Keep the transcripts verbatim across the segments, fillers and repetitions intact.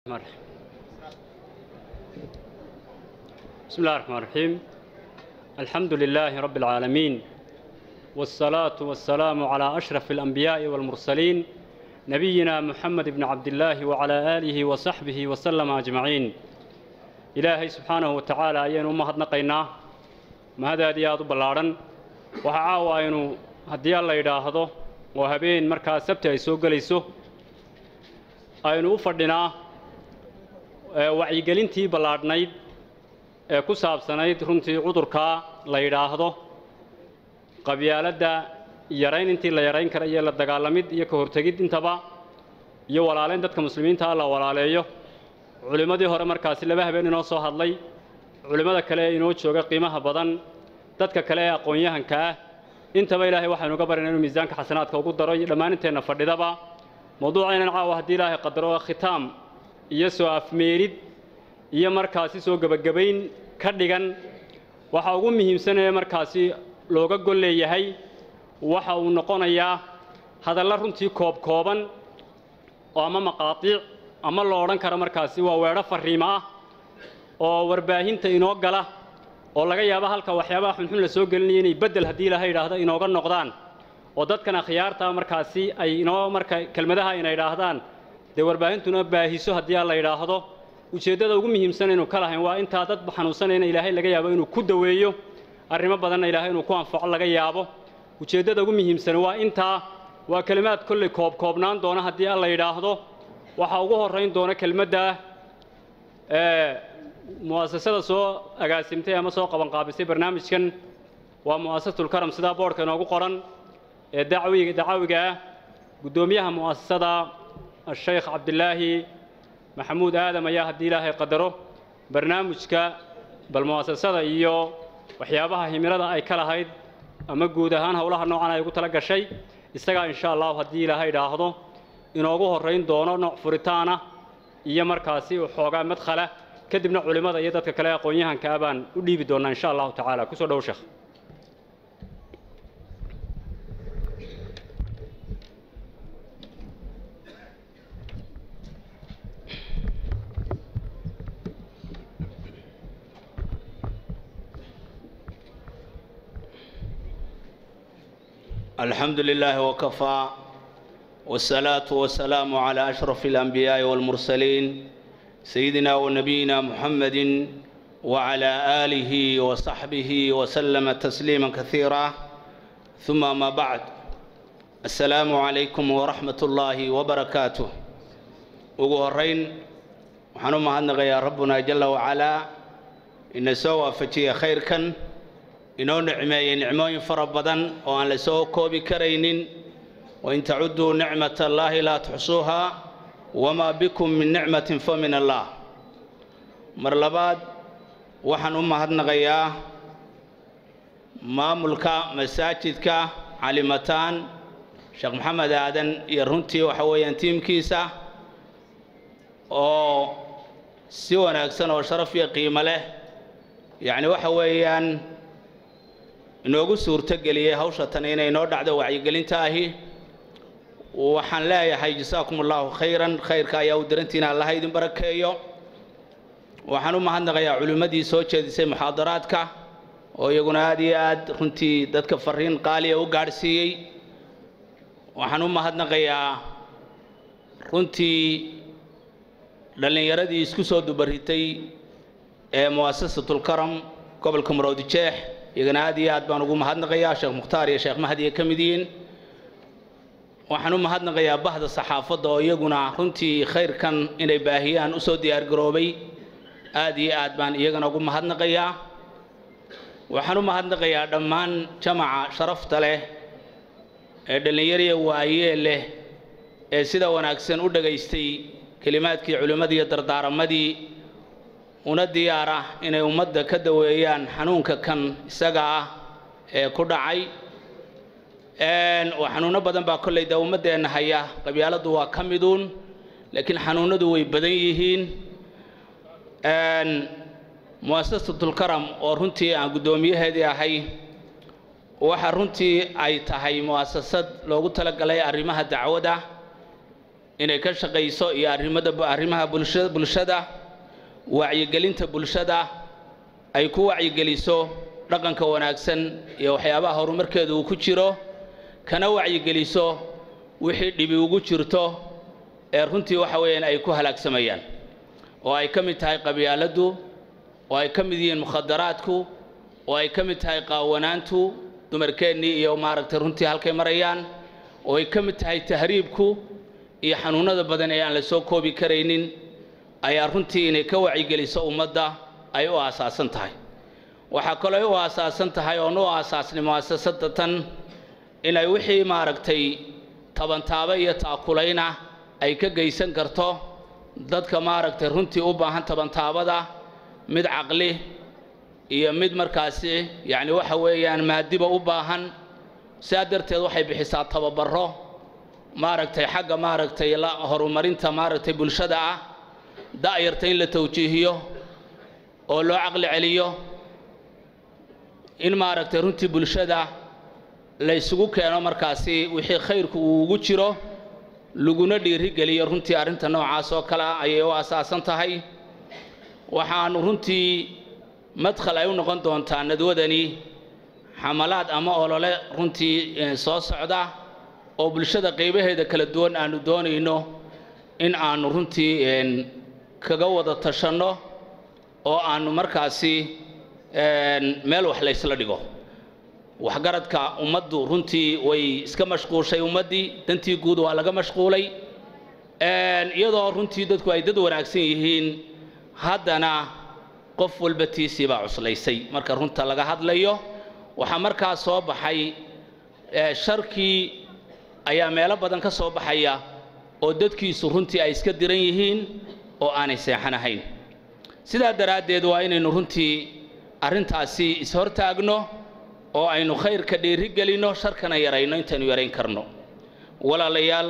بسم الله الرحمن الرحيم. الحمد لله رب العالمين، والصلاة والسلام على أشرف الأنبياء والمرسلين نبينا محمد بن عبد الله وعلى آله وصحبه وسلم أجمعين. إلهي سبحانه وتعالى أين أمهد نقينا ما هذا دياد بلارن وحعاوا أينو هدي الله يداهضه وهبين مركز سبت يسوق ليسو أينو فردنا wacyigelintii ballaadhnayd ee ku saabsanayd runtii cudurka la yiraahdo qabyaaladda yarayn intii la yarayn kara iyo la dagaalamid iyo ka hortagid intaba iyo walaaleyn dadka muslimiinta ah la walaaleeyo culimadii hore markaas laba habeen inoo soo hadlay culimada kale inoo jooga qiimaha badan dadka kale ee aqoon-yahanka ah intaba ilaahay waxaanu uga barinaa inuu miisaanka xasanaadka ugu daro iyo dhammaanteena fadhidaba mawduucaynan caawa haddii ilaahay qadaro khitaam iyo soo afmeerid iyo markaasi soo gabagabayn ka dhigan waxa ugu muhiimsan ee markaasi looga gol leeyahay waxa uu noqonayaa hadalla runtii koob kooban oo ama maqaatiic ama loo odhan karo markaasi waa weedho fariimo ah oo warbaahinta inoo gala oo laga yaabo halka waxyaabaha xunxun la soo gelinayo inay bedel haddii ilaahay yidhaahdo inooga noqdaan oo dadkan akhyaarta markaasi ay inoo marka kelmadaha inay yidhaahdaan dee warbaahintuna baahiso haddii la yidhaahdo ujeeddada ugu muhiimsan inuu ka lahayn waa intaa dad xanuunsanayna ilaahay laga yaabo inuu ku daweeyo arrimo badanna ilaahay inuu ku anfaco laga yaabo ujeeddada ugu muhiimsan waa intaa waa kalimaad kulli koob koobnaan doona haddii la yidhaahdo waxa ugu horrayn doona kelmadda ee mu'asasada soo agaasimtay ama soo qaban qaabisay barnaamijkan waa mu'asasatul karam sida boorka inoogu qoran ee dacwiga dacawiga ah gudoomiyaha mu'asasada الشيخ عبد الله محمود آدم يا هدي الله قدره برنامجك بالمؤسسة إيو وحيابها هميرة أي كلا هيد أما جودهان هؤلاء النوعان يقول تلقى شيء استجا إن شاء الله هدي الله هيدا هذا إن أجوه الرين دونا نوع فريتانا إيا مركزي وحوجا مدخله كدبنا علماء يدك كلا قويها كابان ودي بدونا إن شاء الله تعالى كسر دوشخ. الحمد لله وكفى والصلاة والسلام على أشرف الأنبياء والمرسلين سيدنا ونبينا محمد وعلى آله وصحبه وسلم تسليما كثيرا ثم ما بعد السلام عليكم ورحمة الله وبركاته وقهرين وحنوم هنغ يا ربنا جل وعلا إن سوى فتي خير كان inoo nicmeeyay nicmooyin fara badan oo aan la soo koobi karaynin wa in ta'uddu ni'mata allahi la tuhsuha wama bikum min ni'matin fa min allah mar labaad waxaan u mahadnaqayaa maamulka masaajidka calimataan sheekh maxamed aadan iyo runtii waxa weeyaan tiimkiisa oo si wanaagsan oo sharaf iyo qiimo leh yaani waxa weeyaan inoogu suurto geliyay hawsha tan inay noo dhacdo wacyigelinta ahi waxaan leeyahay jasaakumullahu khayran khayrka ayaa u dirantiina Allah idin barakeeyo waxaan u mahadnaqayaa culimadii soo jeedisay muxaadaraadka oo iyaguna aad iyo aad runtii dadka fariin qaali ah u gaarsiiyay waxaan u mahadnaqayaa runtii dhalinyaradii isku soo dubaritay ee mu'assasatul karam gobolka Maroodi Jeex iyagana aad iyo aad baan ugu mahadnaqayaa sheekh mukhtaar iyo sheekh mahdi ka mid yihiin waxaan u mahadnaqayaa bahda saxaafadda oo iyaguna runtii khayrkan inay baahiyaan u soo diyaar garoobay aad iyo aad baan iyagana ugu mahadnaqayaa waxaan u mahadnaqayaa dhammaan jamaca sharafta leh ee dhalinyaro waayee leh ee sida wanaagsan u dhageystay kalimaadkii culimadii iyo dardaaramadii una diyaara inay ummadda ka daweeyaan xanuunka kan isaga ah ee ku dhacay een xanuuno badan baa kulay da ummadeena haya qabyaaladu waa ka miduun laakiin xanuunadu way badan yihiin een muassasatul karam oo runtii aan gudoomiyaheedii ahay waxa runtii ay tahay muassasad loogu talagalay arrimaha dacwada inay ka shaqayso iyo arrimada arrimaha bulshada bulshada wacyigelinta bulshada ay ku wacyigeliso dhaqanka wanaagsan iyo waxyaabaha horumarkeedu uu ku jiro kana wacyigeliso wixii dhibi ugu jirto ee runtii waxa weeyaan ay ku halaagsamayaan oo ay ka mid tahay qabyaaladu oo ay ka mid yihiin mukhadaraadku oo ay ka mid tahay qaawanaantu dumarkeennii iyo maaragtay runtii halkay marayaan oo ay ka mid tahay tahriibku iyo xanuunada badan ee aan la soo koobi karaynin ayaa runtii inay ka wacyigeliso ummadda ay u aasaasan tahay waxa kale oo u aasaasan tahay oo noo aasaasnay mu'asasada tan inay wixii maaragtay tabantaaba iyo taakulayna ay ka geysan karto dadka maaragtay runtii u baahan tabantaabada mid caqli iyo mid markaasi yaani waxa weeyaan maadiba u baahan sidaa darteed waxay bixisaa tababaro maaragtay xagga maaragtay la horumarinta maaragtay bulshada ah daayirta in la tawjiihiyo oo loo caqli celiyo in maaragtay runtii bulshada la isugu keeno markaasi wixii khayrku uu ugu jiro laguna dhiiri geliyo runtii arrinta noocaas oo kale ayay u asaasan tahay waxaan runtii madkhal ay u noqon doontaa nadwadani xamalaad ama olole runtii soo socda oo bulshada qaybaheeda kala duwan aanu doonayno in aanu runtii kaga wada tashanno oo aanu markaasi meel wax la isla dhigo waxgaradka ummaddu runtii way iska mashquulshay ummaddii dantii guud waa laga mashquulay iyadoo runtii dadku ay dad wanaagsan yihiin haddana qof walba tiisii baa cuslaysay marka runta laga hadlayo waxaa markaa soo baxay sharkii ayaa meelo badan ka soo baxaya oo dadkiisu runtii ay iska diran yihiin oo aanay seexanahayn sidaa daraaddeed waa inaynu runtii arrintaasi is hortaagno oo aynu khayrka dhiiri gelino sharkana yarayno intaynu yarayn karno walaalayaal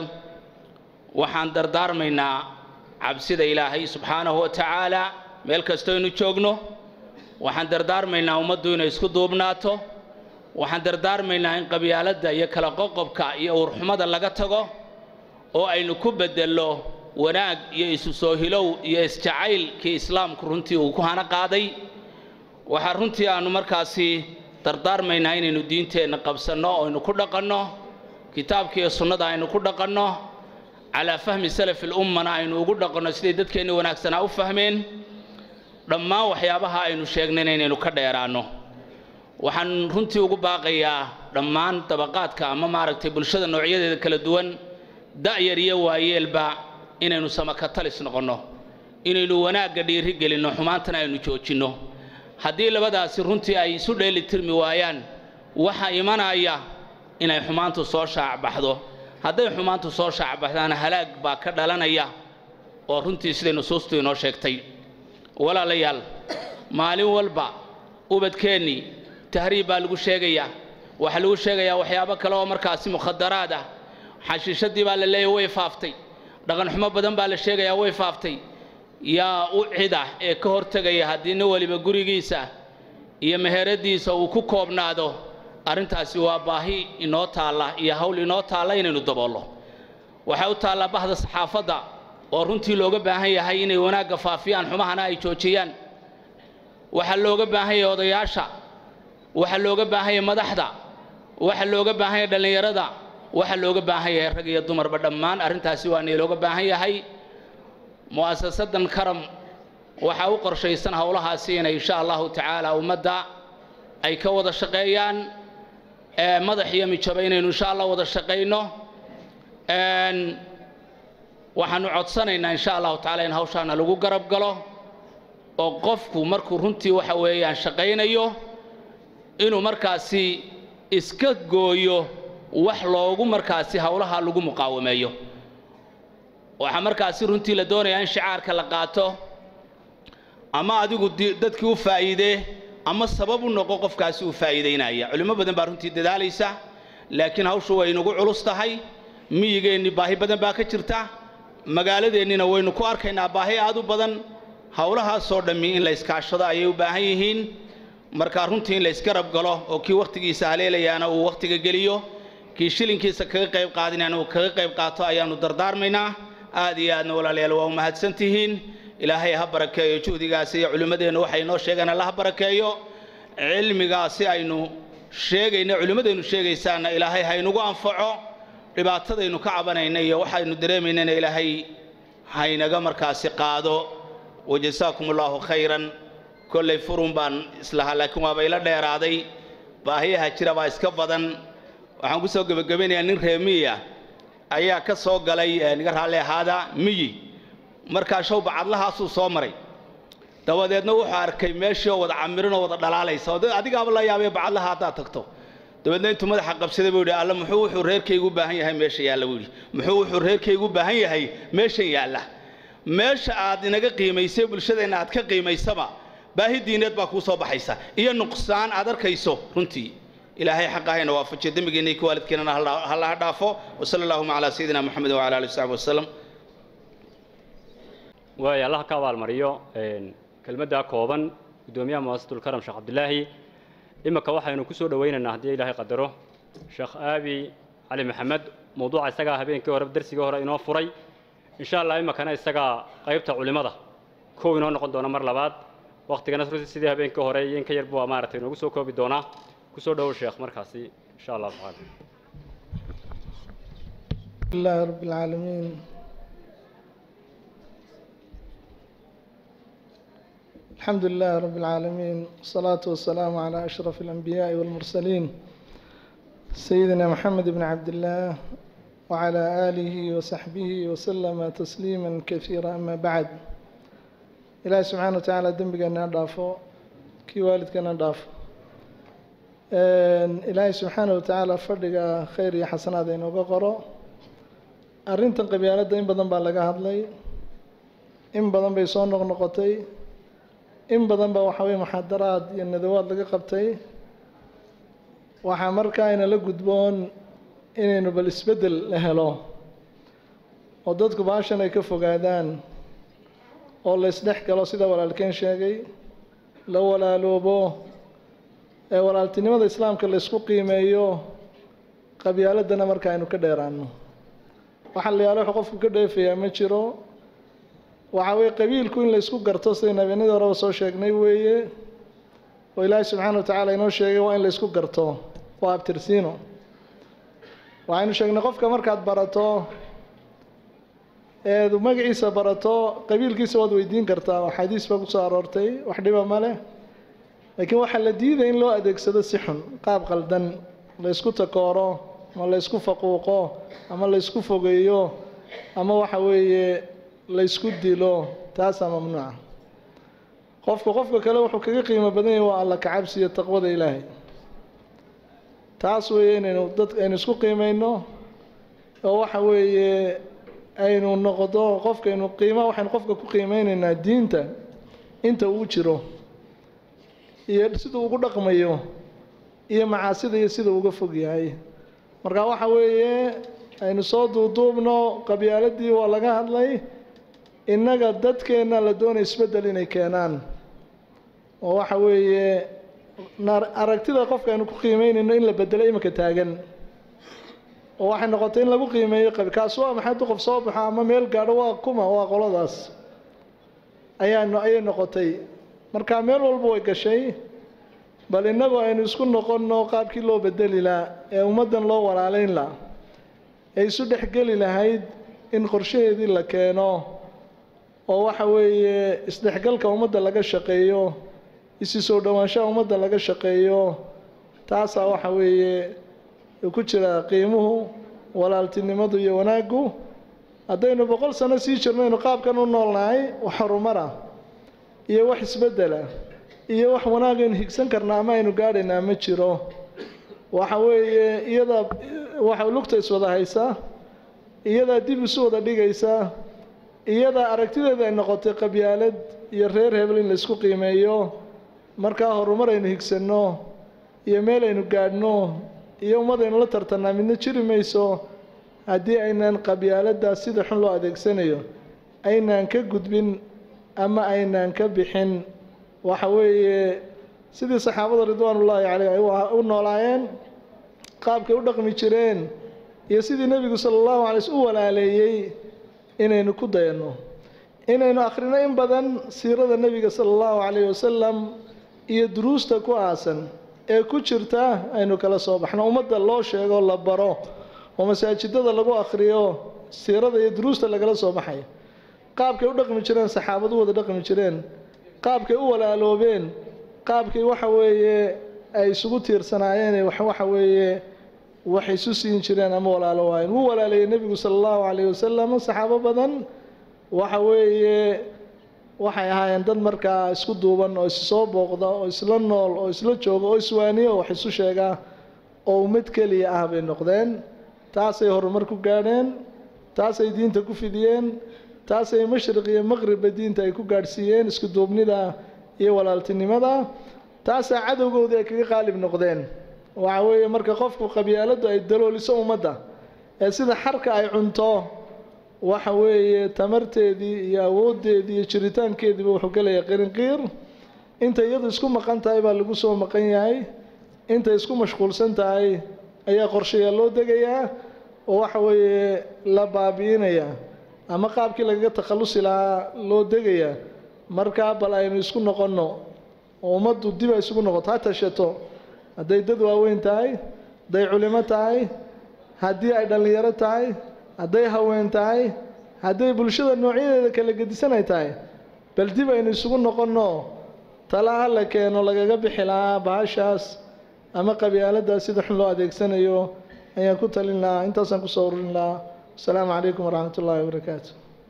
waxaan dardaarmaynaa cabsida ilaahay subxaanahu wa tacaala meel kastoo aynu joogno waxaan dardaarmaynaa ummaddu inay isku duubnaato waxaan dardaarmaynaa in qabyaaladda iyo kala qoqobka iyo urxumada laga tago oo aynu ku bedello wanaag iyo isu soo hilow iyo isjacaylkii islaamku runtii uu ku hana qaaday waxaa runtii aanu markaasi dardaarmaynaa inaynu diinteenna qabsanno oo aynu ku dhaqanno kitaabka iyo sunnada aynu ku dhaqanno calaa fahmi salafi lummana aynu ugu dhaqanno siday dadkeenna wanaagsanaa u fahmeen dhammaan waxyaabaha aynu sheegnayna inaynu ka dheeraanno waxaan runtii ugu baaqayaa dhammaan dabaqaadka ama maaragtay bulshada noocyadeeda kala duwan da'yar iyo waayeelba inaynu samakatalis noqonno inaynu wanaagga dhiiri gelinno xumaantana aynu joojinno haddii labadaasi runtii ay isu dheeli tirmi waayaan waxa imanaya inay xumaantu soo shaacbaxdo hadday xumaantu soo shaacbaxdaana halaag baa ka dhalanaya oo runtii siday nusuustu inoo sheegtay walaalayaal maalin walba ubadkeennii tahriib baa lagu sheegayaa waxaa lagu sheegayaa waxyaabo kale oo markaasi mukhadaraad ah xashiishadii baa la leeyahay way faaftay dhaqan xumo badan baa la sheegayaa way faaftay yaa u cida ee ka hortagaya haddii nin waliba gurigiisa iyo meheradiisa uu ku koobnaado arrintaasi waa baahi inoo taalla iyo hawl inoo taalla inaynu daboollo waxay u taallaa bahda saxaafadda oo runtii looga baahan yahay inay wanaagga faafiyaan xumahana ay joojiyaan waxaa looga baahan yahay odayaasha waxaa looga baahan yahay madaxda waxaa looga baahan yahay dhallinyarada waxaa looga baahan yahay rag iyo dumarba dhammaan arrintaasi waa inay looga baahan yahay mu'asasadan karam waxaa u qorshaysan howlahaasi inay insha allahu tacaala ummadda ay ka wada shaqeeyaan madax iyo mijaba inaynu insha allah wada shaqayno waxaanu codsanaynaa insha allahu tacaala in hawshaana lagu garab galo oo qofku markuu runtii waxa weeyaan shaqaynayo inuu markaasi iska gooyo wax loogu markaasi howlaha lagu muqaawameeyo waxaa markaasi runtii la doonayaa in shicaarka la qaato ama adigu dadkii u faa'iidee ama sabab u noqo qofkaasi uu faa'iideynaya culimo badan baa runtii dadaalaysa laakiin hawshu way inagu culus tahay miyigeenni baahi badan baa ka jirta magaaladeennina waynu ku arkaynaa baahi aad u badan howlahaasoo dhammi in la iskaashado ayay u baahan yihiin markaa runtii in la isgarab galo oo kii wakhtigiisa haleelayaana uu wakhtiga geliyo kii shilinkiisa kaga qayb qaadinaana uu kaga qayb qaato ayaanu dardaarmaynaa aad iyo aadna walaalayaal waa u mahadsantihiin ilaahay ha barakeeyo juhdigaasi iyo culimmadeennu waxay noo sheegeen allah ha barakeeyo cilmigaasi aynu sheegayna culimmadeennu sheegaysaana ilaahay ha inugu anfaco dhibaatadaynu ka cabanayna iyo waxaynu dareemaynana ilaahay ha inaga markaasi qaado wajazaakum allahu khayran kolley furun baan islahaa laakiin waaba ila dheeraaday baahiyaha jira baa iska badan waxaan ku soo gabagabeynayaa nin reer miya ayaa ka soo galay niga raalli ahaada miyi markaa show bacadlahaasuu soo maray dabadeedna wuxuu arkay meeshii oo wada camirin oo wada dhalaalaysa adigaaba la yaabay bacadlaha haddaad tagto dabeedna intuu madaxa qabsaday buu yidhi alla muxuu wuxuu reerkaygu u baahan yahay meesha yaalla buu yidhi muxuu wuxuu reerkaygu u baahan yahay meeshan yaalla meesha aad inaga qiimaysay bulshadeenna aad ka qiimaysaba baahi diineed baa kuu soo baxaysa iyo nuqsaan aad arkayso runtii ilaahay xaqahayna waafajiyo dembigeena iyo waalidkeena halla ha dhaafo wasala allahuma calaa sayidina maxamed wacala alihi wasaxbi wasalam waaya allah ka abaalmariyo kelmadda kooban gudoomiyaha mu'assasatul karam sheekh cabdilaahi imaka waxaynu ku soo dhawaynaynaa haddii ilaahay qadaro sheekh aabi cali maxamed mawduuca isagaa habeenkii hore darsigii hore inoo furay insha allah imakana isagaa qaybta culimada kow inoo noqon doona mar labaad waqtigana sidii habeenkii hore iyo in ka yar buu maaragtay inoogu soo koobi doonaa kusoo dhawow sheekh markaasi insha allah tacaala alhamdulillahi rabbil aalamiin الحمد لله رب العالمين والصلاة والسلام على أشرف الأنبياء والمرسلين سيدنا محمد بن عبد الله وعلى آله وصحبه وسلم تسليما كثيرا أما بعد إلهي سبحانه وتعالى دنبقنا ضافو كي والدكنا ضافو إلهي سبحانه وتعالى فرق خير حسنات إنه قرأ أرنتن قبيلة إن بدن بالغا هدلي إن بدن بيسون نقطي in badan baa waxa weeye muxaadaraad iyo nadawaad laga qabtay waxaa markaa ina la gudboon inaynu bal isbeddel la helo oo dadku baashan ay ka fogaadaan oo la isdhex galo sida walaalkeen sheegay la walaaloobo ee walaaltinimada islaamka la isku qiimeeyo qabyaaladana marka aynu ka dheeraano waxa la yaalo qofku ka dheefayaa ma jiro waxa weeye qabiilku in la isku garto sida nabiyada hore soo sheegnay weeye oo ilaahay subxaanahu wa tacaala inoo sheegay waa in la isku garto waa abtirsiino waxaynu sheegnay qofka markaad barato eed magaciisa barato qabiilkiisa waad weydiin kartaa oo xadiis baa ku soo aroortay wax dhiba ma leh laakiin waxaa la diiday in loo adeegsado si xun qaab qaldan la isku takooro ama la isku faquuqo ama la isku fogeeyo ama waxa weeye la isku dilo taasa mamnuuca qofka qofka kale wuxuu kaga qiimo badan yahay waa alla ka cabsi iyo taqwada ilaahay taas weeye inaynu dad aynu isku qiimayno oo waxa weeye aynu noqdo qofka aynu qiimo waxaynu qofka ku qiimeynaynaa diinta inta uu jiro iyo sida uu ugu dhaqmayo iyo macaasida iyo sida uu uga fog yahay marka waxa weeye aynu soo duuduubno qabyaaladii waa laga hadlay innaga dadkeenna la doonay isbeddel inay keenaan oo waxa weeye aragtida qofka aynu ku qiimeynayno in la bedelo iminka taagan oo waxay noqotay in lagu qiimeeyo kaas waa maxay qof soo baxo ama meel gaadho waa kuma waa qoladaas ayaanu ayay noqotay marka meel walba way gashay bal innagu aynu isku noqonno qaabkii loo bedeli lahaa ee ummaddan loo walaalayn lahaa ay isu dhexgeli lahayd in qorshaheedii la keeno oo waxa weeye isdhexgalka ummadda laga shaqeeyo isi soo dhawaanshaha ummadda laga shaqeeyo taasaa waxa weeye ku jira qiimuhu walaaltinimadu iyo wanaaggu haddaynu boqol sano sii jirnaynu qaabkan u noolnahay wax horumara iyo wax isbeddela iyo wax wanaagaynu higsan karnaa ama aynu gaadhaynaa ma jiro waxa weeye iyada waxa lugta iswada haysaa iyadaa dib isu wada dhigaysaa iyadaa aragtideeda ay noqotay qabyaalad iyo reer hebel in la isku qiimeeyo markaa horumar aynu higsanno iyo meel aynu gaadhno iyo ummad aynu la tartannaa midna jiri mayso haddii aynaan qabyaaladdaas sida xun loo adeegsanayo aynaan ka gudbin ama aynaan ka bixin waxa weeye sidii saxaabada ridwaanullaahi caleyh ay u noolaayeen qaabkay u dhaqmi jireen iyo sidii nebigu sala allahu calay u walaaleeyey inaynu ku dayano inaynu akhrino in badan siirada nebiga sala allahu calayhi wasalam iyo duruusta ku aasan ee ku jirta aynu kala soo baxno ummadda loo sheego la baro oo masaajidada lagu akhriyo siirada iyo duruusta lagala soo baxayo qaabkay u dhaqmi jireen saxaabadu wada dhaqmi jireen qaabkay u walaaloobeen qaabkay waxa weeye ay isugu tiirsanaayeen waxa weeye wax isu siin jireen ama walaalo waayeen wuu walaalayay nebigu sala allahu calayhi wasalam saxaabo badan waxa weeye waxay ahaayeen dad markaa isku duuban oo issoo booqda oo isla nool oo isla jooga oo iswaaniyo wax isu sheegaa oo ummad keliya ah bay noqdeen taasay horumar ku gaadheen taasay diinta ku fidiyeen taasay mashriq iyo maqribba diinta ay ku gaadhsiiyeen isku duubnida iyo walaaltinimada taasaa cadowgoodii ay kaga qaalib noqdeen waxa weeye marka qofku qabyaaladdu ay dalooliso ummadda ee sida xarka ay cunto waxa weeye tamarteedii iyo awooddeedii iyo jiritaankeediiba wuxuu gelayaa qirinqiir intay iyadu isku maqan tahay baa lagu soo maqan yahay intay isku mashquulsan tahay ayaa qorshayaa loo degayaa oo waxa weeye la baabi'inayaa ama qaabkii lagaga takhallusi lahaa loo degayaa markaa bal aynu isku noqonno oo ummaddu dib ay isugu noqoto ha tashato hadday dad waaweyn tahay hadday culimo tahay haddii ay dhallinyaro tahay hadday haween tahay hadday bulshada noocyadeeda kala gedisan ay tahay bal dib aynu isugu noqonno tala ha la keeno lagaga bixi lahaa bahashaas ama qabyaaladaas sida xun loo adeegsanayo ayaan ku talin lahaa intaasaan kusoo ururin lahaa asalaamu calaykum waraxmat ullaahi wabarakaatu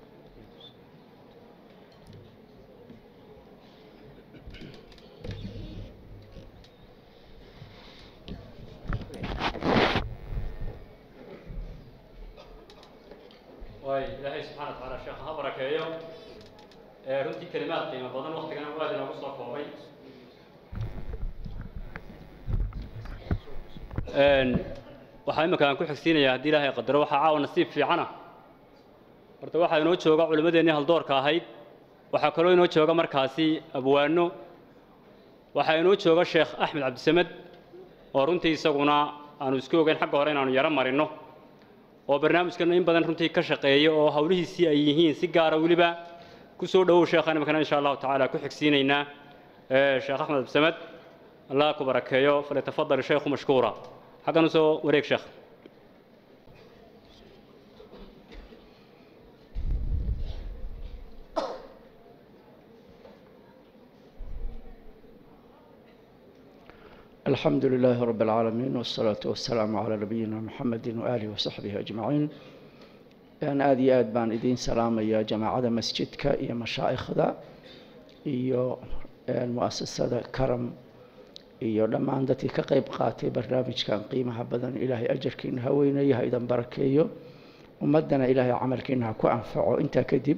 ilaahay subxaana watacaala sheekha ha barakeeyo runtii kelimaad qiimo badan waktigana aad inoogu soo koobay waxaa imika aan ku xigsiinayaa haddii ilaahay qadaro waxaa caawa nasiib fiicana horta waxaa inoo jooga culimmadeennii haldoorka ahayd waxaa kaloo inoo jooga markaasi abwaano waxaa inoo jooga sheekh axmed cabdisamed oo runtii isaguna aanu isku ogeyn xagga hore inaanu yaro marino oo barnaamijkan in badan runtii ka shaqeeya oo hawlihiisii ay yihiin si gaara weliba ku soo dhowow sheekhan imikana insha allahu tacaala ku xigsiinaynaa sheekh axmed abdisamed allah ku barakeeyo falyatafadal sheekhu mashkuura xaggan usoo wareeg sheekh الحمد لله رب العالمين والصلاة والسلام على نبينا محمد وآله وصحبه أجمعين أنا آدي آد بان إدين سلام يا جماعة مسجدك يا مشايخ ذا يا المؤسسة كرم يا لما عندتي كقيب قاتي برنامج كان قيمة بدن إلهي أجر كينها وينيها إذا بركيه ومدنا إلهي عمل كينها كو أنفعه أنت كذب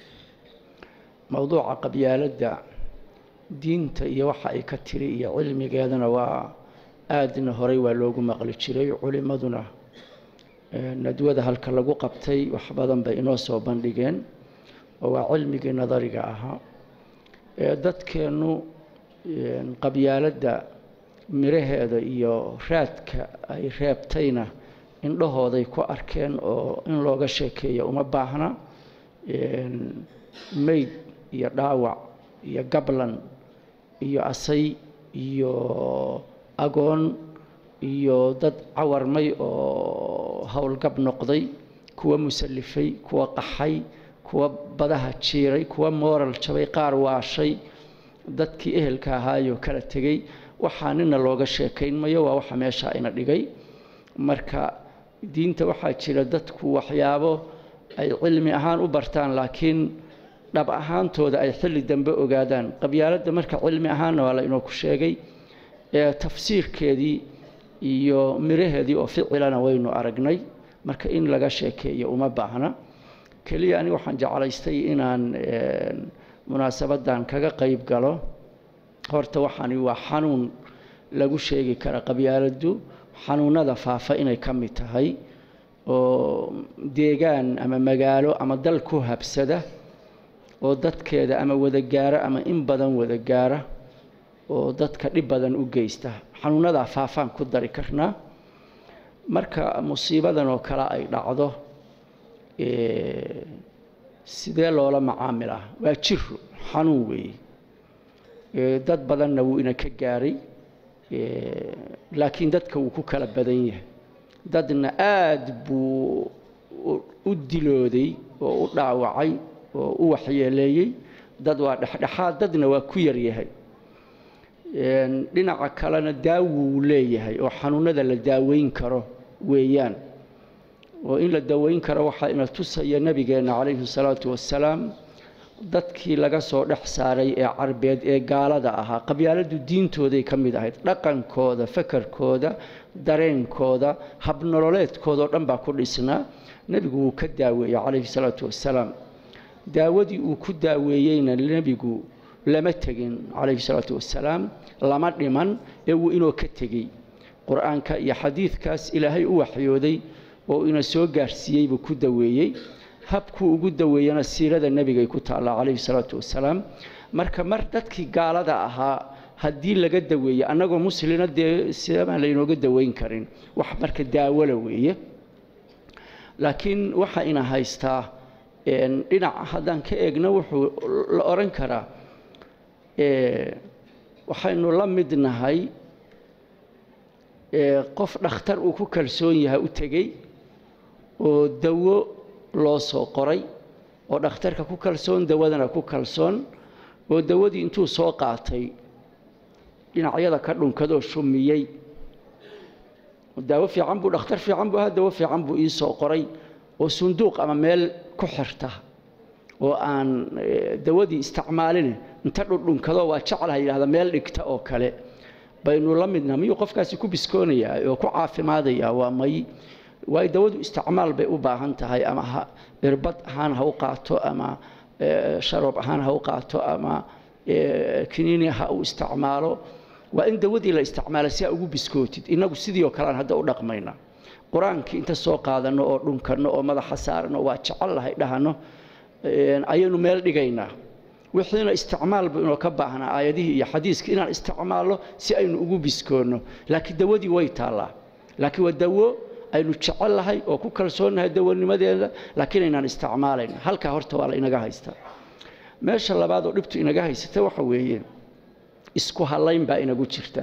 موضوع قبيالة diinta iyo waxa ay ka tiri iyo cilmigeedana waa aadna horay waa loogu maqli jiray culimaduna nadwada halka lagu qabtay wax badan bay inoo soo bandhigeen oo waa cilmigii nadariga ahaa ee dadkeenu qabyaalada miraheeda iyo raadka ay reebtayna indhahooday ku arkeen oo in looga sheekeeyo uma baahna mayd iyo dhaawac iyo gablan iyo asay iyo agoon iyo dad cawarmay oo howlgab noqday kuwa musallifay kuwa qaxay kuwa badaha jiiray kuwa moral jabay qaar waashay dadkii ehelka ahaayo kala tegay waxaanina looga sheekayn mayo waa waxa meesha ina dhigay marka diinta waxaa jira dadku waxyaabo ay cilmi ahaan u bartaan laakiin dhab ahaantooda ay xilli dambe ogaadaan qabyaaladda marka cilmi ahaanna waa la inoo ku sheegay ee tafsiirkeedii iyo miraheedii oo ficilana waynu aragnay marka in laga sheekeeyo uma baahna keliya ani waxaan jeclaystay inaan munaasabadan kaga qayb galo horta waxaani waa xanuun lagu sheegi kara qabyaaladdu xanuunada faafa inay ka mid tahay oo deegaan ama magaalo ama dal ku habsada oo dadkeeda ama wada gaara ama in badan wada gaara oo dadka dhib badan u geysta xanuunada faafaan ku dari karnaa marka musiibadan oo kale ay dhacdo ee sidee loola macaamilaa waa jiro xanuun weeye dad badanna wuu ina ka gaaray laakiin dadka wuu ku kala badan yahay dadna aad buu u dilooday oo u dhaawacay oo u waxyeeleeyey dad waa dhexdhexaad dadna waa ku yar yahay dhinaca kalena daawo uu leeyahay oo xanuunada la daaweyn karo weeyaan oo in la daaweyn karo waxaa ina tusaya nabigeena calayhi salaatu wassalaam dadkii laga soo dhex saaray ee carbeed ee gaalada ahaa qabyaaladu diintooday ka mid ahayd dhaqankooda fakarkooda dareenkooda habnololeedkooda oo dhan baa ku dhisnaa nebigu wuu ka daaweeyey calayhi salaatu wassalaam daawadii uu ku daaweeyeyna nebigu lama tegin calayhi salaatu wassalaam lama dhiman ee wuu inoo ka tegey qur-aanka iyo xadiidkaas ilaahay u waxyooday oo ina soo gaarsiiyey buu ku daweeyey habkuu ugu daweeyana siirada nebigay ku taallaa calayhi salaatu wassalaam marka mar dadkii gaalada ahaa haddii laga daweeye annagoo muslina dee sidaabaan laynooga daweyn karin wax marka daawala weeye laakiin waxa ina haystaa dhinaca haddaan ka eegno wuxuu la odhan karaa waxaynu la mid nahay qof dhakhtar uu ku kalsoon yahay u tegey oo dawo loo soo qoray oo dhakhtarka ku kalsoon dawadana ku kalsoon oo dawadii intuu soo qaatay dhinacyada ka dhunkadoo shumiyey daawo fiican buu dhakhtar fiican buu ahaa dawo fiican buu ii soo qoray oo sunduuq ama meel ku xirta oo aan dawadii isticmaalin inta dhunkado waa jeclahay yiraahdo meel dhigta oo kale baynu la midna miyuu qofkaasi ku biskoonayaa oo ku caafimaadaya waa may way dawadu isticmaal bay u baahan tahay ama irbad ahaan ha u qaato ama sharab ahaan ha u qaato ama kiniini ha u isticmaalo waa in dawadii la isticmaalo si ugu biskootid inagu sidii oo kale hadda u dhaqmayna quraankii inta soo qaadano oo dhunkano oo madaxa saarno waa jecelahay dhahano ayaynu meel dhigaynaa wixiina isticmaal buu inoo ka baahnaa aayadihii iyo xadiiskii inaan isticmaalo si aynu ugu biskoono laakiin dawadii way taalaa laakiin waa dawo aynu jecelahay oo ku kalsoonahay dawanimadeeda laakiin aynaan isticmaalayn halka horta waa la inaga haystaa meesha labaad oo dhibtu inaga haysata waxa weeye isku halayn baa inagu jirta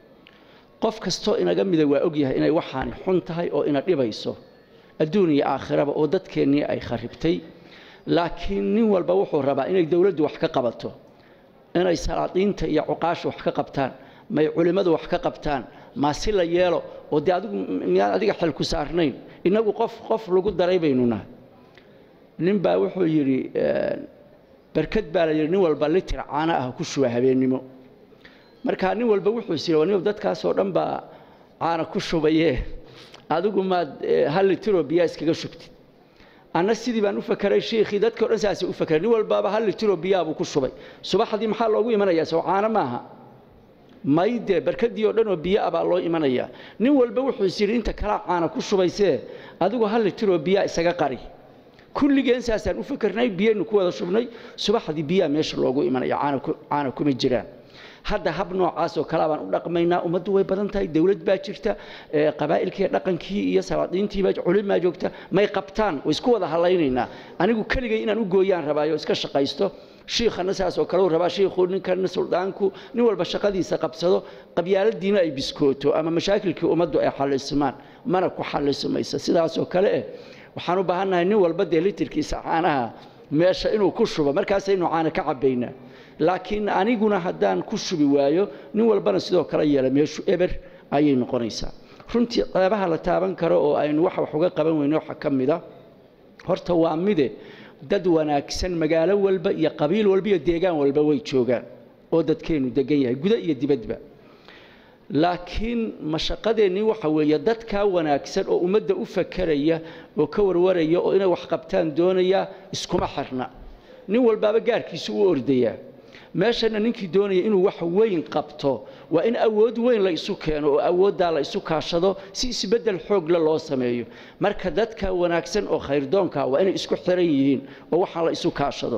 qof kasto inaga mida waa og yahay inay waxaan xun tahay oo ina dhibayso adduun iyo aakhiraba oo dadkeenii ay kharibtay laakiin nin walba wuxuu rabaa inay dawladdu wax ka qabato inay salaadiinta iyo cuqaashu wax ka qabtaan may culimadu wax ka qabtaan ma si la yeelo oo de adigu miyaan adiga xil ku saarnayn inagu qof qof lagu daray baynuna nin baa wuxuu yiri barkad baa la yiri nin walba litir caana ah ku shuba habeenimo marka nin walba wuxuu siiyay dadkaas oo dhan baa caana ku shubaye adigu ma hal litir oo biyo iskaga shubtid ana sidii baan u fakaray sheekhi dadka oo dhan saasi u fakaray nin walba hal litir oo biyo ku shubay subaxdii maxaa loogu imanayaa soo caana maaha mayde barkadii oo dhan oo biyo aba loo imanaya nin walba wuxuu siiyay inta kala caana ku shubaysee adigu hal litir oo biyo isaga qari kulligeen saasaan u fakarnay biyaynu ku wada shubnay subaxdii biyo meesha loogu imanaya caana caana kuma jiraan hadda hab noocaas oo kala baan u dhaqmaynaa umadu way badan tahay dawlad baa jirta qabaa'ilkii dhaqankii iyo salaadiintii baa culimada joogta may qabtaan oo isku wada halaynayna anigu kaligay inaan u gooyaan rabaayo iska shaqaysto sheekhana saas oo kale uu rabaa sheekhu ninkan suldaanku nin walba shaqadiisa qabsado qabyaaladiina ay biskooto ama mashaakilkii umadu ay xalismaan mana ku xalismaysa sidaas oo kale eh waxaan u baahanahay nin walba deelitirkiisa caanaha meesha inuu ku shubo markaas aynu caana ka cabayna laakiin aniguna hadaan ku shubi waayo nin walbana sidoo kale yeela meeshu eber ayay noqonaysaa runtii qeybaha la taaban karo oo aynu wax wax uga qaban weyno waxa kamida horta waa mide dad wanaagsan magaalo walba iyo qabiil walba iyo deegaan walba way joogaan oo dadkeenu degan yahay gudaha iyo dibadba laakiin mashaqadeeni waxa weeye dadka wanaagsan oo umada u fakaraya oo ka warwaraya oo inay wax qabtaan doonaya iskuma xirna nin walba gaarkiisu u ordaya meeshana ninkii doonaya inuu wax weyn qabto waa in awood weyn la isu keeno oo awoodda la isu kaashado si isbedel xoog la loo sameeyo marka dadka wanaagsan oo khayr doonka waa inay isku xiran yihiin oo waxa la isu kaashado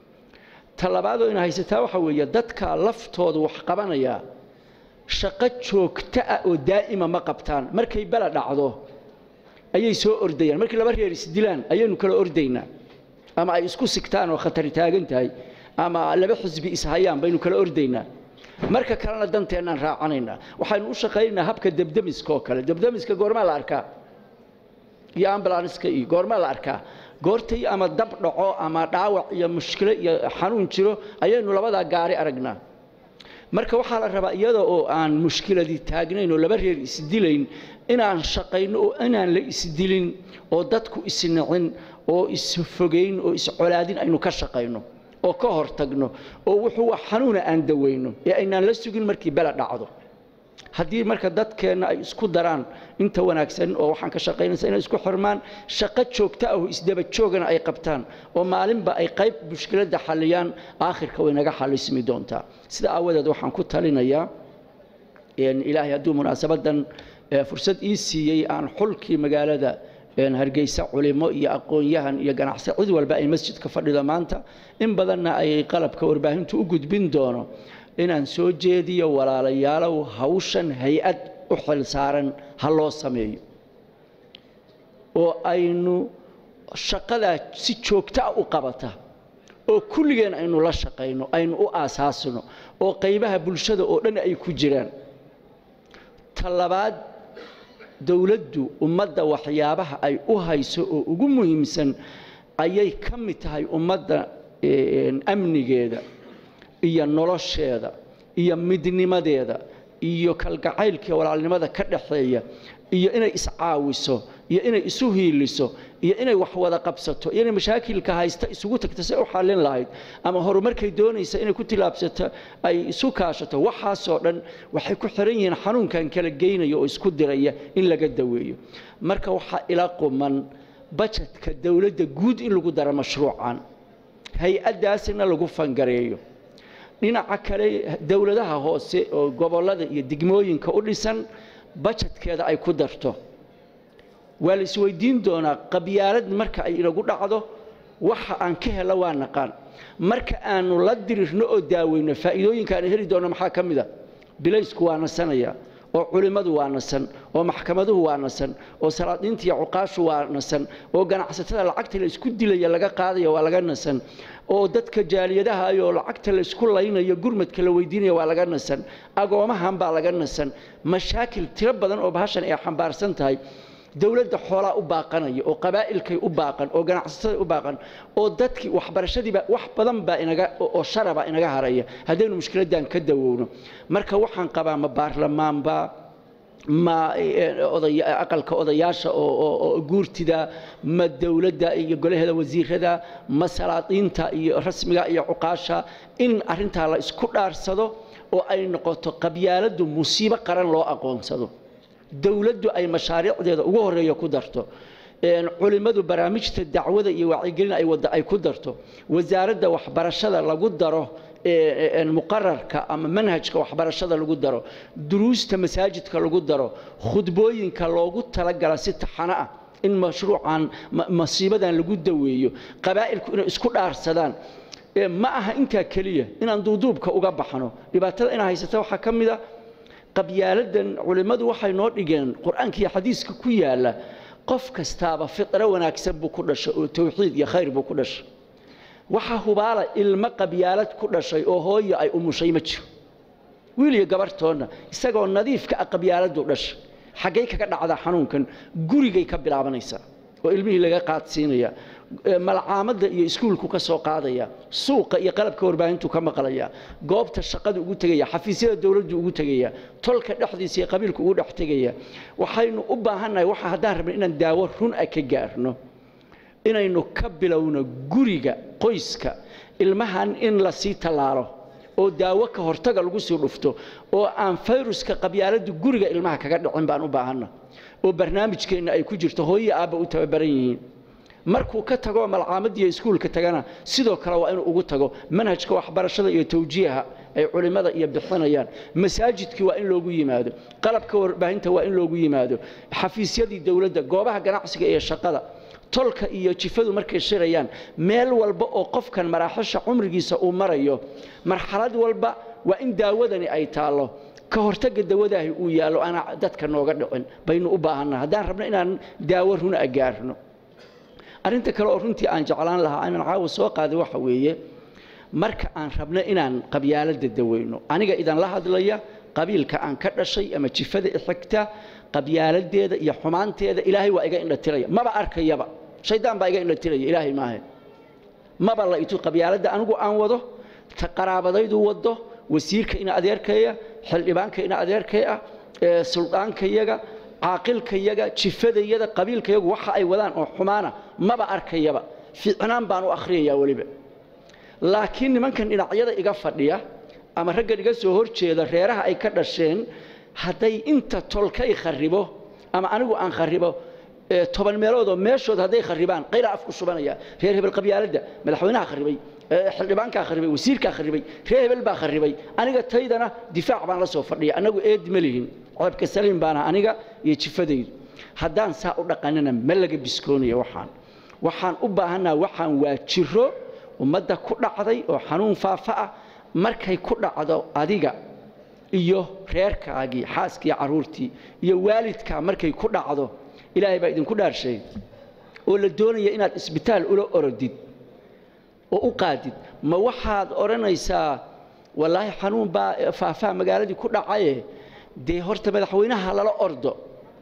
talabaad oo in haysataa waxa weeye dadka laftooda wax qabanaya shaqo joogta ah oo daa'ima ma qabtaan markay bala dhacdo ayay soo ordayaan markii laba reer is dilaan ayaynu kala ordaynaa ama ay isku sigtaan oo khatar taagan tahay ama laba xisbi is hayaan baynu kala ordaynaa marka kalena danteena raacanayna waxaanu u shaqeynaa habka dabdamiska oo kale dabdamiska goorma la arkaa iyo ambulanska iyo goorma la arkaa goortay ama dab dhaco ama dhaawac iyo mushkil iyo xanuun jiro ayaynu labada gaari aragnaa marka waxa la rabaa iyada oo aan mushkiladii taagnayn oo laba reer isdilayn inaan shaqeyno oo inaan la isdilin oo dadku isnicin oo isfogeyn oo iscolaadin aynu ka shaqeyno oo ka hortagno oo wuxuu xanuuna aan daweyno ee aynaan la sugin markii bala dhacdo haddii marka dadkeena ay isku daraan inta wanaagsan oo waxaan ka shaqeynaysaa inay isku xirmaan shaqo joogto ah oo isdaba joogana ay qabtaan oo maalinba ay qayb mushkiladda xaliyaan aakhirka way naga xalismi doontaa sida aawadeed waxaan ku talinayaa in ilaahay hadduu munaasabadan fursad ii siiyey aan xulkii magaalada hargeysa culimo iyo aqoon-yahan iyo ganacsi cid walba ay masjidka fadhido maanta in badanna ay qalabka warbaahintu u gudbin doono inaan soo jeediyo walaalayaalow hawshan hay-ad u xil saaran ha loo sameeyo oo aynu shaqada si joogto ah u qabata oo kulligeen aynu la shaqeyno aynu u aasaasno oo qaybaha bulshada oo dhan ay ku jiraan talabaad dawladdu ummadda waxyaabaha ay u hayso oo ugu muhiimsan ayay ka mid tahay ummadda amnigeeda iyo nolosheeda iyo midnimadeeda iyo kalgacaylka walaalnimada ka dhaxeeya iyo inay iscaawiso iyo inay isu hiiliso iyo inay wax wada qabsato iyo inay mashaakilka haysta isugu tagto si u xalin lahayd ama horumarkay doonaysa inay ku tilaabsato ay isu kaashato waxaas oo dhan waxay ku xiran yihiin xanuunkan kala geynayo oo isku diraya in laga daweeyo marka waxa ila quman budgetka dawladda guud in lagu daro mashruucan hay-adaasina lagu fangareeyo dhinaca kale dawladaha hoose oo gobolada iyo degmooyinka u dhisan budgetkeeda ay ku darto waa la isweydiin doonaa qabyaalad marka ay inagu dhacdo waxa aan ka helo waa naqaan marka aanu la dirirno oo daaweyno faa'iidooyinka aan heli doono maxaa ka mid ah bilaysku waa nasanaya oo culimadu waa nasan oo maxkamaduhu waa nasan oo salaadiinta iyo cuqaashu waa nasan oo ganacsatada lacagta la isku dilaya laga qaadayo waa laga nasan oo dadka jaaliyadaha iyo lacagta la isku laynayo gurmadka la weydiinayo waa laga nasan agoomahan baa laga nasan mashaakil tiro badan oo bahashan ay xambaarsan tahay dawladda xoolaa u baaqanaya oo qabaa'ilkay u baaqan oo ganacsatada u baaqan oo dadkii waxbarashadiiba wax badan baa inaga oo sharaba inaga haraya haddaynu mushkiladan ka dawowno marka waxaan qabaa ma baarlamaanba ma odaya aqalka odayaasha oo guurtida ma dawladda iyo golaheeda wasiirada ma salaadiinta iyo rasmiga iyo cuqaasha in arinta la isku dhaarsado oo ay noqoto qabyaaladu musiibo qaran loo aqoonsado dawladdu ay mashaariicdeeda ugu horeeyo ku darto een culimadu barnaamijta dacwada iyo wacyigelin ay wada ay ku darto wasaaradda waxbarashada lagu daro ee muqarrarka ama manhajka waxbarashada lagu daro duruusta masaajidka lagu daro khudbooyinka loogu talagala si taxana ah in mashruucan masiibadan lagu daweeyo qabaa'ilku inay isku dhaarsadaan ma aha inta kaliya inaan duuduubka uga baxno dhibaatada in haysata waxa kamida qabyaaladan culimadu waxay noo dhigeen quraanka iyo xadiiska ku yaala qof kastaaba fitra wanaagsan buu ku dhashay oo tawxiid iyo khayr buu ku dhashay waxa hubaala ilma qabyaalad ku dhashay oo hooyo ay umushay ma jiro wiil iyo gabartoona isagoo nadiifka qabyaaladu dhashay xagee kaga dhacda xanuunkan gurigay ka bilaabanaysaa oo ilmihii laga qaadsiinaya malcaamada iyo iskuulku ka soo qaadaya suuqa iyo qalabka warbaahintu ka maqlaya goobta shaqada ugu tagaya xafiisyada dawladdu ugu tagaya tolka dhaxdiisa iyo qabiilku ugu dhax tagaya waxaynu u baahanahay waxa hadaan rabno inaan daawo run ah ka gaarno inaynu ka bilowno guriga qoyska ilmahan in la sii talaalo oo daawo ka hortaga lagu soo dhufto oo aan fayruska qabyaalada guriga ilmaha kaga dhicin baan u baahanahay oo barnaamijkeena ay ku jirto hooyo aaba u tababaran yihiin markuu ka tago malcaamada iyo iskuulka tagana sidoo kale waa inuu ugu tago manhajka waxbarashada iyo tawjiiha ay culimada iyo bixinayaan masaajidkii waa in loogu yimaado qalabka warbaahinta waa in loogu yimaado xafiisyadii dawladda goobaha ganacsiga iyo shaqada tolka iyo jifadu markay shirayaan meel walba oo qofkan maraaxisha umrigiisa uu marayo marxalad walba waa in daawadani ay taalo ka hortaga dawadahi uu yaalo ana dadka nooga dhicin baynu u baahanahay hadaan rabno inaan daawo run agaarno arrinta kale oo runtii aan jeclaan lahaa inaan caawa soo qaado waxa weeye marka aan rabno inaan qabyaalada daweyno aniga idan la hadlaya qabiilka aan ka dhashay ama jifada xigta qabyaaladeeda iyo xumaanteeda ilaahay waa iga indhatiraya maba arkayaba shaydaan baa iga indhatiraya ilaahay ma ahayn maba la itu qabyaalada anigu aan wado ta qaraabadaydu wado wasiirka ina adeerkaya xildhibaanka ina adeerkaya ee suldaankayaga caaqilkayaga jifadayada qabiilkayagu waxa ay wadaan oo xumaana maba arkayaba fiicnaan baan u akhriyaa waliba laakiin nimankan dhinacyada iga fadhiya ama ragga iga soo horjeeda reeraha ay ka dhasheen haday inta tolkay kharibo ama anigu aan kharibo toban meelood oo meeshood haday kharibaan qayra afku shubanaya reer hebel qabyaalada madaxweynaha kharibay xildhibaanka kharibay wasiirka kharibay reer hebel baa kharibay aniga taydana difaac baan la soo fadhiya anagu eed ma lihin codka saliim baana aniga iyo jifadaydu hadaan saa u dhaqanina ma laga biskoonaya waxaan waxaan u baahanaa waxaan waa jiro ummadda ku dhacday oo xanuun faafa ah markay ku dhacdo adiga iyo reerkaagii xaaskii caruurtii iyo waalidka markay ku dhacdo ilaahay baa idin ku dhaarshay oo la doonaya inaad isbitaal ula orodid oo u qaadid ma waxaad oranaysaa wallaahi xanuun baa faafa magaaladii ku dhacay dee horta madaxweynaha lala ordo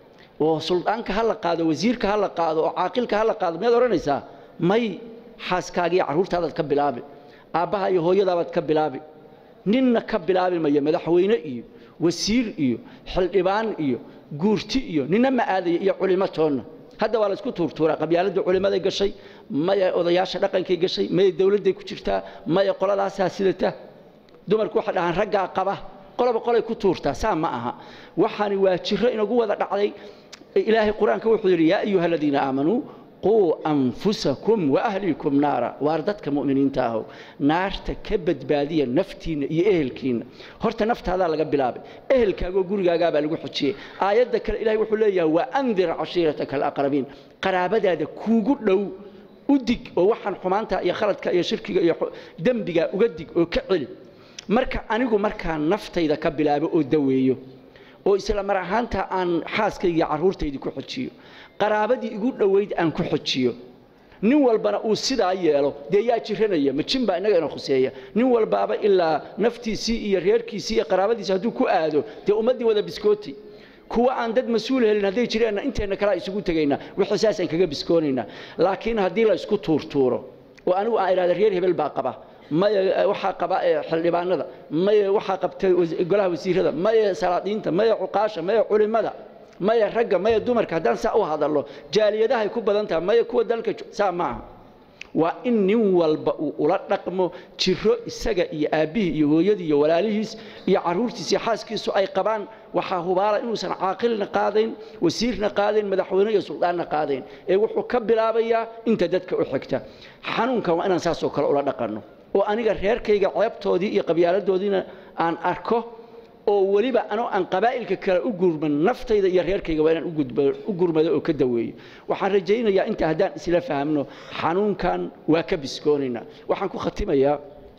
oo suldaanka hala qaado wasiirka hala qaado oo caaqilka hala qaado miyaad oranaysaa may xaaskaagii caruurtaada ka bilaabi aabaha iyo hooyadaada ka bilaabi ninna ka bilaabi maya madaxweyne iyo wasiir iyo xildhibaan iyo guurti iyo ninna ma aaday iyo culimo toonna hadda waa la isku tuurtuura qabyaalada culimada gashay maya odayaasha dhaqankay gashay maya dawladda ku jirtaa maya qoladaas sidata dumarku waxa dhahan ragga qaba qolaba qolay ku tuurtaa saa ma aha waxaani waa jiro inagu wada dhacday ilaahay quraanka wuxuu yiri yaa ayuha alladina aamanu quu anfusakum wa ahlikum naara waardadka mu'miniinta ah naarta ka badbaadiya naftiina iyo ehelkiina horta naftaada laga bilaabay ehelkaaga gurigaaga baa lagu xujiyay aayada kale ilaahay wuxuu leeyahay wa anzir ashirataka alaqrabin qaraabadaada kuugu dhow udig oo waxaan xumaanta iyo khaladka iyo shirkiga iyo dambiga uga dig oo ka celi marka anigu marka naftayda ka bilaabo oo daweeyo oo isla mar ahaanta aan xaaskayga caruurtayda ku xujiyo qaraabadii igu dhaweyd aan ku xujiyo nin walbana uu sidaa yeelo dee yaa jiranaya ma jin baa inaga ina khuseeya nin walbaaba ilaa naftiisii iyo reerkiisii iyo qaraabadiisa hadduu ku aado dee ummaddii wada biskooti kuwa aan dad mas-uul helin hadday jireenna inteena kala isugu tegaynaa wixii saas aan kaga biskoonaynaa laakiin haddii la isku tuurtuuro oo anigu aan idhahda reer hebel baa qaba maya waxaa qaba xildhibaanada maya waxaa qabtay golaha wasiirada maya salaadiinta maya cuqaasha maya culimada maya ragga maya dumarka haddaan saa u hadallo jaaliyadahay ku badan tahay maya kuwa dalka saa maaha waa in nin walba uu ula dhaqmo jiro isaga iyo aabihii iyo hooyadii iyo walaalihiis iyo caruurtiisa iyo xaaskiisu ay qabaan waxaa hubaala inuusan caaqilna qaadayn wasiirna qaadayn madaxweyne iyo suldaanna qaadayn ee wuxuu ka bilaabayaa inta dadka u xigta xanuunkan waa inaan saasoo kale ula dhaqanno oo aniga reerkayga ceebtoodii iyo qabyaaladoodiina aan arko oo waliba anoo aan qabaa'ilka kale u gurman naftayda iyo reerkayga waa inaan u gudbo u gurmado oo ka daweeyo waxaan rajaynayaa inta haddaan isla fahamno xanuunkan waa ka biskoonayna waxaan ku khatimayaa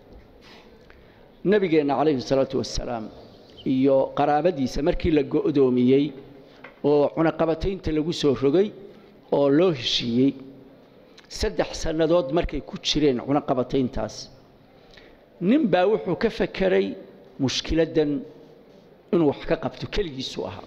nabigeena calayhi salaatu wassalaam iyo qaraabadiisa markii la go'doomiyey oo cunaqabataynta lagu soo rogay oo loo heshiiyey saddex sannadood markay ku jireen cunaqabatayntaas nin baa wuxuu ka fakeray mushkiladan inuu wax ka qabto keligiisu ahaa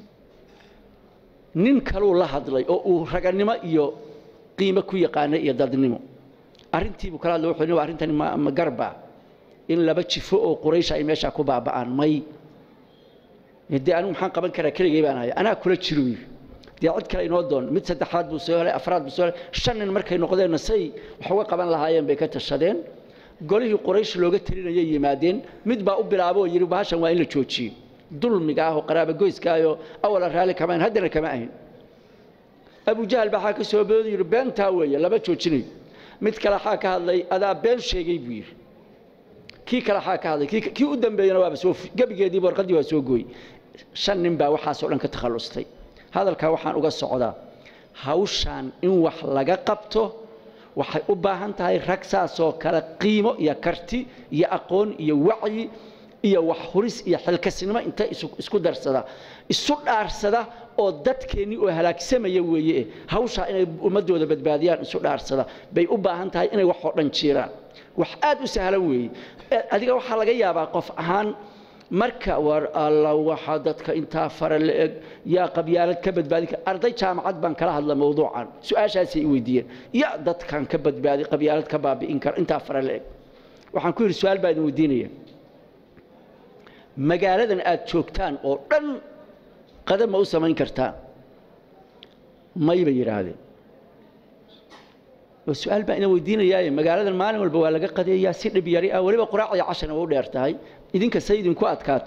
nin kaluu la hadlay oo uu raganimo iyo qiimo ku yaqaanay iyo dadnimo arrintiibuu kala hadlay wuxuu yidhi arrintani ma garba in laba jifo oo quraysh ay meesha ku baaba'aan may haddii anigu maxaan qaban karaa keligay baan ahay anaa kula jiro yidhi dee cid kale inoo doon mid saddexaad buu soo helay afraad buu soo helay shan nin markay noqdeenna say wax uga qaban lahaayeen bay ka tashadeen golihii quraysh looga talinayay yimaadeen mid baa u bilaabo oo yidhi bahashan waa in la joojiyo dulmiga ah oo qaraabo goyska ah oo awal raali kama haddana kama ahayn abu jahl baa ka soo booday yidhi beentaa weeye laba joojinayo mid kale xaa ka hadlay adaa been sheegay buu yidhi kii kale xaa ka hadlay kii u dambeeyana waaba soo gabigeedii warqadii waa soo gooy shan nin baa waxaasoo dhan ka takhallustay hadalkaa waxaan uga socdaa hawshaan in wax laga qabto waxay u baahan tahay rag saasoo kale qiimo iyo karti iyo aqoon iyo wacyi iyo wax huris iyo xilkasnimo inta isku darsada isu dhaarsada oo dadkeeni oo halaagsamaya weeye hawsha inay ummadooda badbaadiyaan isu dhaarsada bay u baahan tahay inay wax oo dhan jiraan wax aad u sahlan weeye adiga waxa laga yaabaa qof ahaan marka war Allah waxa dadka inta fara leeg ya qabyaalad ka badbaadi ka arday jaamacad baan kala hadla mowduucan su'aashaas ay weydiiyeen ya dadkan ka badbaadi qabyaalad ka baabi'in kar inta fara leeg waxaan ku yiri su'aal baan weydiinaya magaaladan aad joogtaan oo dhan qadam ma u samayn kartaan mayba yiraahdeen su'aal baan weydiinayaa magaaladan maalin walba waa laga qadeeyaa si dhib yari ah waliba quraacda cashana u dheertahay idinka sayidin ku adkaat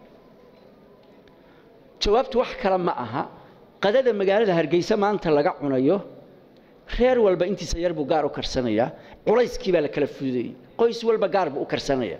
jawaabtu wax kala ma aha qadada magaalada Hargeysa maanta laga cunayo reer walba intiisa yar buu gaar u karsanaya culayskii baa la kala fududeeyay qoys walba gaar buu u karsanaya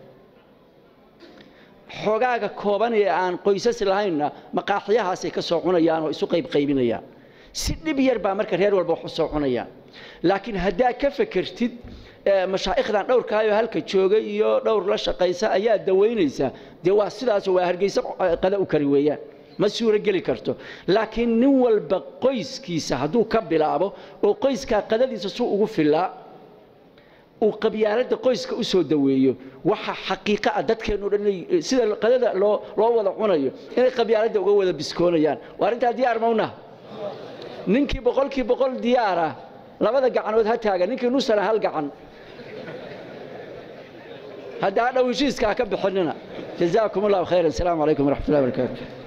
xogaaga kooban ee aan qoysas lahaynna maqaaxiyahaas ay ka soo cunayaan oo isu qayb qaybinayaan si dhib yar baa marka reer walba wax u soo cunayaan laakiin hadaa ka fikirtid mashaayikhdan dhowrkaayo halka joogay iyo dhowr la shaqaysa ayaa daweynaysa de waa sidaas waa Hargeysa qada u kari weeyaan ma suura gali karto laakiin nin walba qoyskiisa haduu ka bilaabo oo qoyska qadadiisa soo ugu filaa oo qabyaalada qoyska u soo daweeyo waxa xaqiiqo ah dadkeenu dhan sida qadada loo loo wada cunayo inay qabyaalada uga wada biskoonayaan waa arinta diyaar mawna ninkii boqolkii boqol diyaar ah labada gacanood ha taagan ninkii nusana hal gacan هذا هذا وجيز كعكب حننا جزاكم الله خيرا السلام عليكم ورحمة الله وبركاته